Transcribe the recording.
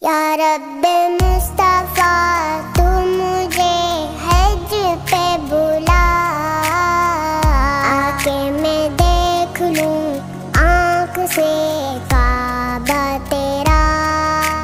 या रब्बे मुस्तफ़ा तू मुझे हज पे बुला, आके मैं देख लूं आँख से